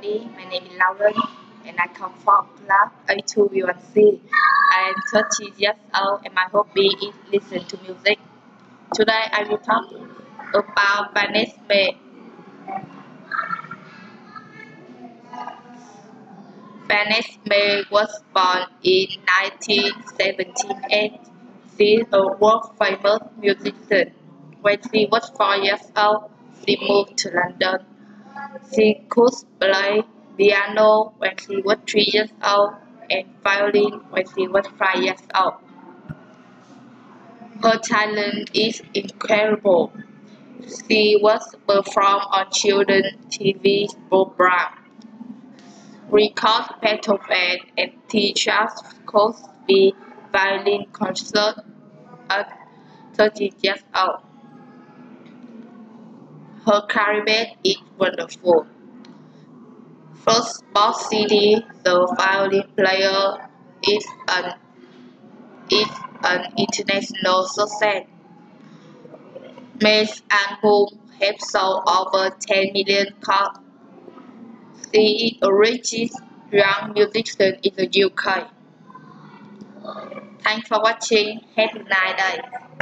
everybody. My name is Lauren and I come from class A2B1C. I am 30 years old and my hobby is listen to music. Today I will talk about Vanessa Mae. Vanessa Mae was born in 1978. She is a world-famous musician. When she was 4 years old, she moved to London. She could play piano when she was 3 years old and violin when she was 5 years old. Her talent is incredible. She was performed on children's TV programs, record Beethoven and teachers Cosby violin concert at 30 years old. Her career is wonderful. First box CD, the violin player is an international success. Mae's album have sold over 10 million copies. She is the richest young musician in the UK. Thanks for watching. Have a nice day.